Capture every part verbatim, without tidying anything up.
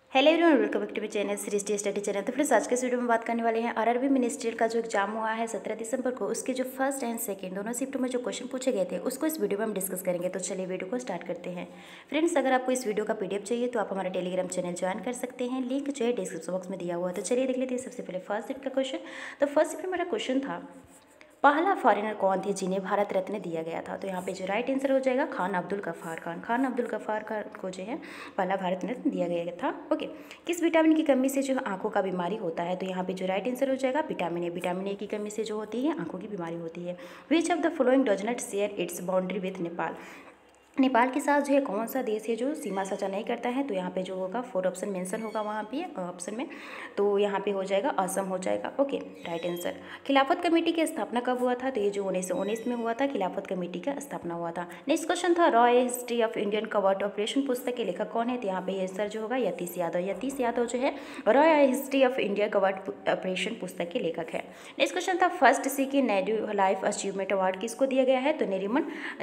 Hello everyone, welcome back to my channel Srishti study channel. तो friends, आज के इस वीडियो में बात करने वाले हैं आरआरबी मिनिस्ट्रियल का जो एग्जाम हुआ है सत्रह दिसंबर को, उसके जो फर्स्ट एंड सेकंड दोनों शिफ्ट में जो क्वेश्चन पूछे गए थे उसको इस वीडियो में हम डिस्कस करेंगे। तो चलिए वीडियो को स्टार्ट करते हैं। फ्रेंड्स, अगर आपको इस वीडियो का पीडीएफ चाहिए तो आप हमारा टेलीग्राम चैनल ज्वाइन कर सकते हैं, लिंक जो है डिस्क्रिप्शन बॉक्स में दिया हुआ है। तो चलिए देख लेते हैं सबसे पहले फर्स्ट शिफ्ट का क्वेश्चन। तो फर्स्ट शिफ्ट में मेरा क्वेश्चन था, पहला फॉरेनर कौन थे जिन्हें भारत रत्न दिया गया था। तो यहाँ पे जो राइट आंसर हो जाएगा खान अब्दुल गफ्फार खान। खान अब्दुल गफ्फार खान को जो है पहला भारत रत्न दिया गया था। ओके, किस विटामिन की कमी से जो आंखों का बीमारी होता है। तो यहाँ पे जो राइट आंसर हो जाएगा विटामिन ए। विटामिन ए की कमी से जो होती है आंखों की बीमारी होती है। Which of the following does not share its boundary with Nepal. Nepal के साथ जो है कौन सा देश है जो सीमा साझा नहीं करता है। तो यहाँ पे जो होगा फोर ऑप्शन मेंशन होगा वहाँ पे ऑप्शन में। तो यहाँ पे हो जाएगा असम हो जाएगा। Okay, right answer. खिलाफत कमेटी की स्थापना कब हुआ था। तो ये जो उन्नीस सौ उन्नीस में हुआ था, खिलाफत कमेटी का स्थापना हुआ था। नेक्स्ट क्वेश्चन था, रॉय history of Indian covert operation पुस्तक के लेखक कौन है। तो यहाँ पे आंसर जो होगा यतीश यादव। यतीश यादव जो है रॉय history of India covert operation पुस्तक के लेखक है। नेक्स्ट क्वेश्चन था, फर्स्ट सी की नेहरू लाइफ अचीवमेंट अवार्ड किसको दिया गया है। तो नरीमन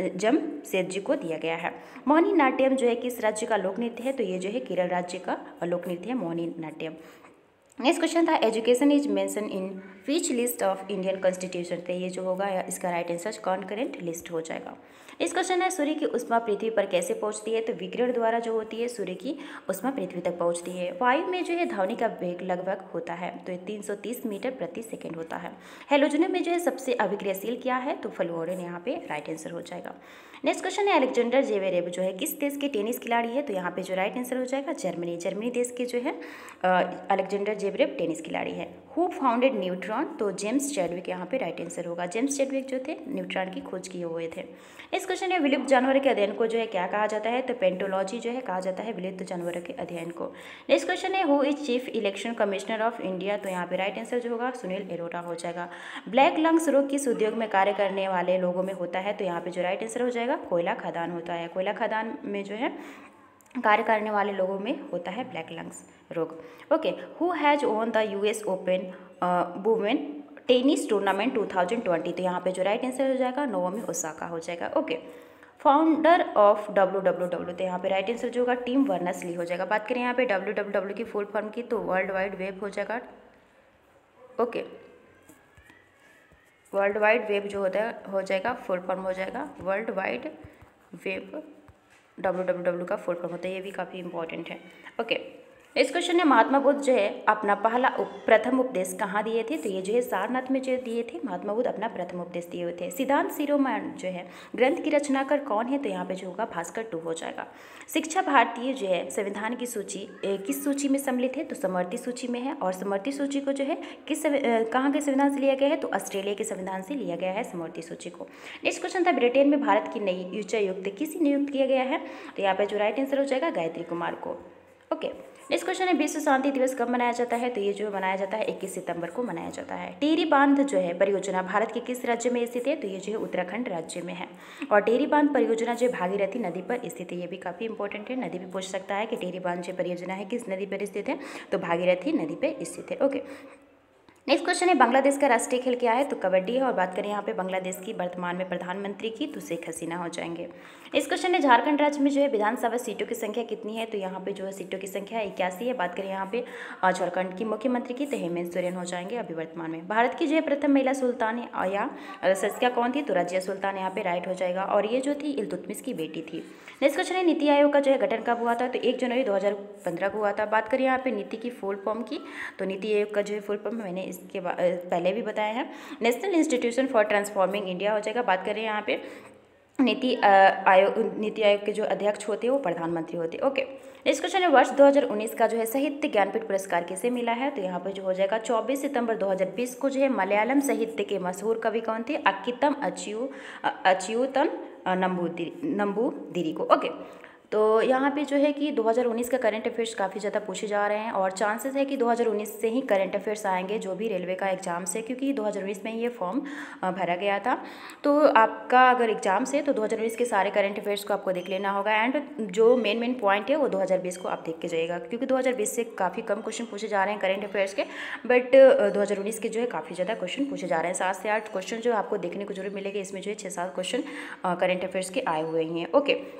जमशेदजी को दिया गया है। मोहिनी नाट्यम जो है किस राज्य का लोक नृत्य है। तो ये जो है केरल राज्य का लोक नृत्य है मोहिनी नाट्यम। नेक्स्ट क्वेश्चन था, education is mention in which list of Indian constitution. तो ये जो होगा इसका राइट आंसर कॉन्करेंट लिस्ट हो जाएगा। इस क्वेश्चन है, सूर्य की उष्मा पृथ्वी पर कैसे पहुंचती है। तो विकिरण द्वारा जो होती है सूर्य की उष्मा पृथ्वी तक पहुंचती है। वायु में जो है ध्वनि का वेग लगभग होता है तो ये तीन सौ तीस मीटर प्रति सेकंड होता है। हेलोजन में जो है सबसे अभिक्रियाशील क्या है। तो फ्लोरीन यहाँ पे राइट आंसर हो जाएगा। नेक्स्ट क्वेश्चन है, अलेक्जेंडर जेवेरेव जो है किस देश के टेनिस खिलाड़ी है। तो यहाँ पे जो राइट आंसर हो जाएगा जर्मनी। जर्मनी देश के जो है अलेक्जेंडर जेवेरेव टेनिस खिलाड़ी है। Who founded neutron. तो जेम्स चैडविक यहाँ पे राइट आंसर होगा। जेम्स चैडविक जो थे न्यूट्रॉन की खोज किए हुए थे। नेक्स्ट क्वेश्चन है, विलुप्त जानवरों के अध्ययन को जो है क्या कहा जाता है। तो पेंटोलॉजी जो है कहा जाता है विलुप्त जानवरों के अध्ययन को। नेक्स्ट क्वेश्चन है, who is chief election commissioner of India. तो यहाँ पे राइट आंसर जो होगा सुनील अरोड़ा हो जाएगा। ब्लैक लंग्स रोग किस उद्योग में कार्य करने वाले लोगों में होता है। तो यहाँ पे जो राइट आंसर हो जाएगा कोयला खदान होता है। कोयला खदान में जो है कार्य करने वाले लोगों में होता है ब्लैक लंग्स रोग। Okay, who has won the US open women tennis tournament two thousand twenty. तो यहाँ पे जो राइट आंसर हो जाएगा नोओमी ओसाका हो जाएगा। Okay, founder of W W W. तो यहाँ पे राइट आंसर जो होगा टिम बर्नर्स ली हो जाएगा। बात करें यहाँ पे डब्ल्यू डब्ल्यू डब्ल्यू की फुल फॉर्म की तो वर्ल्ड वाइड वेब हो जाएगा। ओके, वर्ल्ड वाइड वेब जो होता है हो जाएगा फुल फॉर्म हो जाएगा world wide web. W W W का फुल फॉर्म होता है, ये भी काफ़ी इंपॉर्टेंट है। ओके, इस क्वेश्चन ने महात्मा बुद्ध जो है अपना पहला उप, प्रथम उपदेश कहाँ दिए थे। तो ये जो है सारनाथ में जो दिए थे महात्मा बुद्ध अपना प्रथम उपदेश दिए हुए थे। सिद्धांत शिरोमणि जो है ग्रंथ की रचनाकार कौन है। तो यहाँ पे जो होगा भास्कर टू हो जाएगा। शिक्षा भारतीय जो है संविधान की सूची ए, किस सूची में सम्मिलित है। तो समवर्ती सूची में है। और समवर्ती सूची को जो है किस कहाँ के संविधान से लिया गया है। तो ऑस्ट्रेलिया के संविधान से लिया गया है समवर्ती सूची को। नेक्स्ट क्वेश्चन था, ब्रिटेन में भारत की नई उच्चायुक्त किसे नियुक्त किया गया है। तो यहाँ पे जो राइट आंसर हो जाएगा गायत्री कुमार को। ओके, नेक्स्ट क्वेश्चन है, विश्व शांति दिवस कब मनाया जाता है। तो ये जो मनाया जाता है इक्कीस सितंबर को मनाया जाता है। टिहरी बांध जो है परियोजना भारत के किस राज्य में स्थित है। तो ये जो है उत्तराखंड राज्य में है। और टिहरी बांध परियोजना जो भागीरथी नदी पर स्थित है, ये भी काफ़ी इंपॉर्टेंट है। नदी भी पूछ सकता है कि टिहरी बांध जो परियोजना है किस नदी पर स्थित है। तो भागीरथी नदी पर स्थित है। ओके, नेक्स्ट क्वेश्चन है, बांग्लादेश का राष्ट्रीय खेल क्या है। तो कबड्डी है। और बात करें यहाँ पे बांग्लादेश की वर्तमान में प्रधानमंत्री की तो शेख हसीना हो जाएंगे। इस क्वेश्चन है, झारखंड राज्य में जो है विधानसभा सीटों की संख्या कितनी है। तो यहाँ पे जो है सीटों की संख्या इक्यासी है। बात करें यहाँ पे झारखंड की मुख्यमंत्री की तो हेमंत सोरेन हो जाएंगे अभी वर्तमान में। भारत की जो है प्रथम महिला सुल्तान या सस्किया कौन थी। तो रजिया सुल्तान यहाँ पे राइट हो जाएगा। और ये जो थी इल्तुतमिश की बेटी थी। नेक्स्ट क्वेश्चन है, नीति आयोग का जो है गठन कब हुआ था। तो एक जनवरी दो हज़ार पंद्रह को हुआ था। बात करें यहाँ पे नीति की फुल फॉर्म की तो नीति आयोग का जो है फुल फॉर्म मैंने इसके पहले भी बताया है, national institution for transforming India हो जाएगा। बात करें यहाँ पे नीति आयोग नीति आयोग के जो अध्यक्ष होते हैं वो प्रधानमंत्री होते हैं। ओके, इस क्वेश्चन है, वर्ष दो हज़ार उन्नीस का जो है साहित्य ज्ञानपीठ पुरस्कार किसे मिला है। तो यहाँ पर जो हो जाएगा चौबीस सितंबर दो हज़ार बीस को जो है मलयालम साहित्य के मशहूर कवि कौन थे। अक्कितम अच्यू अच्युतन नंबूदिरी नंबूदिरी को। ओके, तो यहाँ पे जो है कि दो हज़ार उन्नीस का करंट अफेयर्स काफ़ी ज़्यादा पूछे जा रहे हैं। और चांसेस है कि दो हज़ार उन्नीस से ही करंट अफेयर्स आएंगे जो भी रेलवे का एग्जाम्स है, क्योंकि दो हज़ार उन्नीस में ही ये फॉर्म भरा गया था। तो आपका अगर एग्जाम्स है तो दो हज़ार उन्नीस के सारे करंट अफेयर्स को आपको देख लेना होगा। एंड जो मेन मेन पॉइंट है वो दो हज़ार बीस को आप देख के जाइएगा, क्योंकि दो हज़ार बीस से काफ़ी कम क्वेश्चन पूछे जा रहे हैं करंट अफेयर्स के। बट दो हज़ार उन्नीस के जो है काफ़ी ज़्यादा क्वेश्चन पूछे जा रहे हैं। सात से आठ क्वेश्चन जो आपको देखने को जरूर मिलेगा। इसमें जो है छः सात क्वेश्चन करंट अफेयर्स के आए हुए हैं। ओके,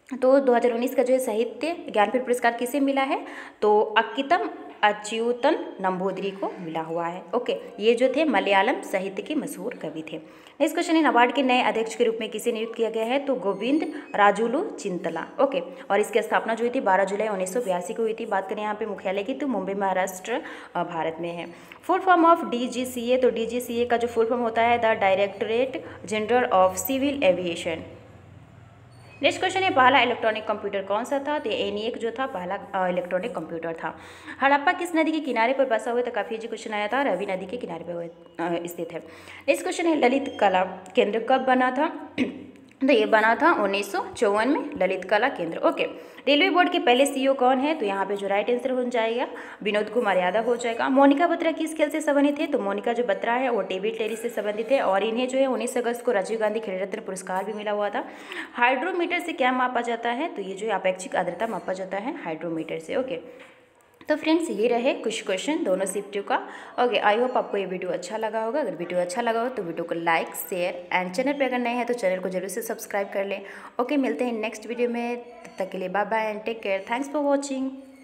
तो दो हज़ार उन्नीस का जो है साहित्य ज्ञानपीठ पुरस्कार किसे मिला है, तो अक्कितम अच्युतन नंबूदिरी को मिला हुआ है। ओके, ये जो थे मलयालम साहित्य के मशहूर कवि थे। नेक्स्ट क्वेश्चन है, नाबार्ड के नए अध्यक्ष के रूप में किसे नियुक्त किया गया है, तो गोविंद राजुलू चिंतला। ओके, और इसकी स्थापना जो हुई थी बारह जुलाई उन्नीस सौ बयासी को हुई थी। बात करें यहाँ पे मुख्यालय की, तो मुंबई महाराष्ट्र भारत में है। Full form of D G C A, तो डी जी सी ए का जो फुल फॉर्म होता है the directorate general of civil aviation. Next question है, पहला इलेक्ट्रॉनिक कंप्यूटर कौन सा था, तो एनिएक जो था पहला इलेक्ट्रॉनिक कंप्यूटर था। हड़प्पा किस नदी के किनारे पर बसा हुआ था, काफी जी क्वेश्चन आया था, रवि नदी के किनारे पर स्थित है। नेक्स्ट क्वेश्चन है, ललित कला केंद्र कब बना था, तो ये बना था उन्नीस सौ चौवन में ललित कला केंद्र। ओके, रेलवे बोर्ड के पहले सीईओ कौन है, तो यहाँ पे जो राइट आंसर हो जाएगा विनोद कुमार यादव हो जाएगा। मोनिका बत्रा किस खेल से संबंधित है, तो मोनिका जो बत्रा है वो टेबल टेनिस से संबंधित है, और इन्हें जो है उन्नीस अगस्त को राजीव गांधी खेल रत्न पुरस्कार भी मिला हुआ था। हाइड्रोमीटर से क्या मापा जाता है, तो ये जो अपेक्षिक आर्द्रता मापा जाता है हाइड्रोमीटर से। ओके, तो फ्रेंड्स ये रहे कुछ क्वेश्चन दोनों शिफ्टों का। ओके, आई होप आपको ये वीडियो अच्छा लगा होगा। अगर वीडियो अच्छा लगा हो तो वीडियो को लाइक शेयर एंड चैनल पे अगर नए हैं तो चैनल को जरूर से सब्सक्राइब कर लें। ओके, मिलते हैं नेक्स्ट वीडियो में, तब तक के लिए bye bye and take care. Thanks for watching.